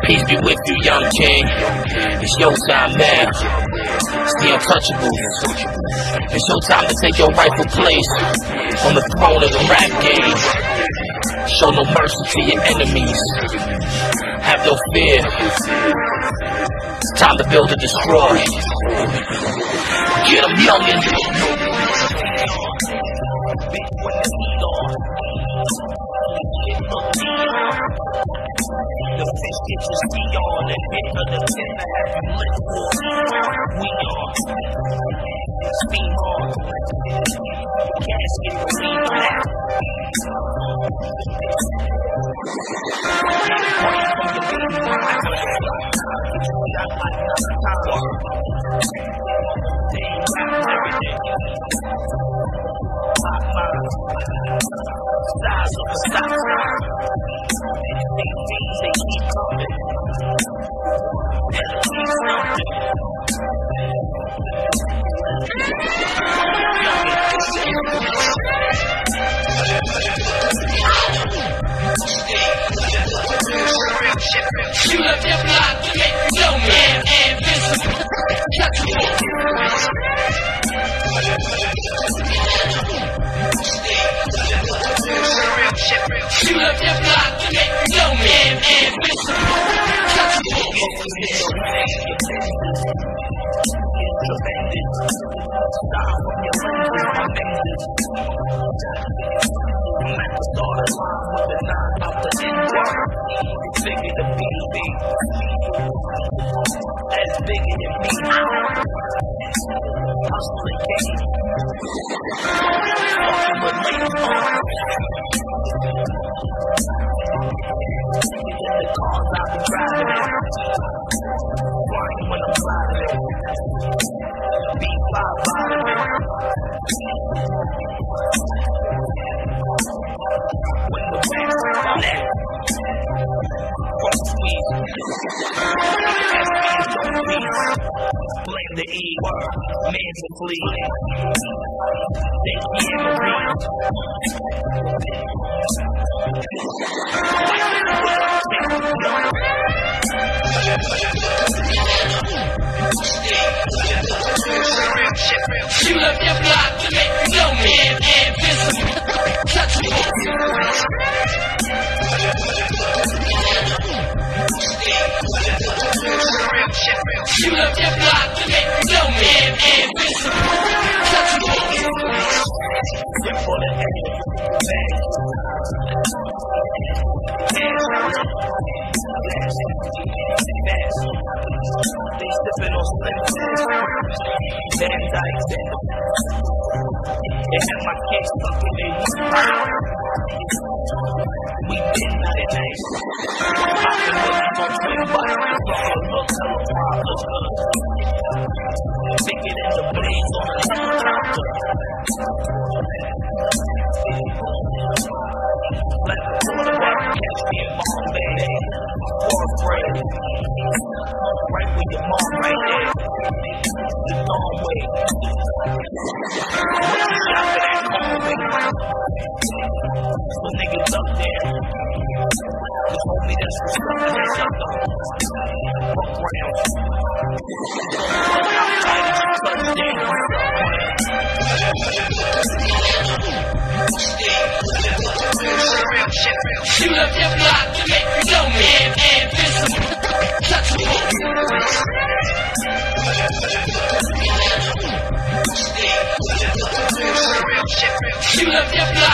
Peace be with you, young king. It's your time now. It's the Untouchables. It's your time to take your rightful place on the throne of the rap game. Show no mercy to your enemies. Have no fear. It's time to build and destroy. Get 'em, youngin'. The fish get your ski on and hit for the pin to have you lit for. We on. Steam on. Casket clean back. Styles of a stop sign. They keep coming. Better keep something. Shoot up your block to make you know man and visible. Shoot up your block to make you know man and visible. Bigger than me, that's bigger than me. Hustling game. Fucking with late the cars I be driving in. Flying when I'm flying in. B5 vitamin. When the wind's flat. Blame the E word, man's a flea. They can't read. Shoot up your block to make you know man and visible. Touchable. Shoot up your block to make you know man and visible. Touchable. For the they sippin' on Slim. Van Dyke said, they have my kids fucking in we been not it nice. Poppin' with on twin butts. Look hella problems. Bigger than the blaze on the helicopter. Let the quarterback catch me in Bombay. Or afraid. Right with your mom right there. The long way. Shop for that Conway. Some niggas up there. Just told me that's what's up in that sucker. Fuck round. Shoot up your block to make you know man and visible. Touchable. Shoot up your block.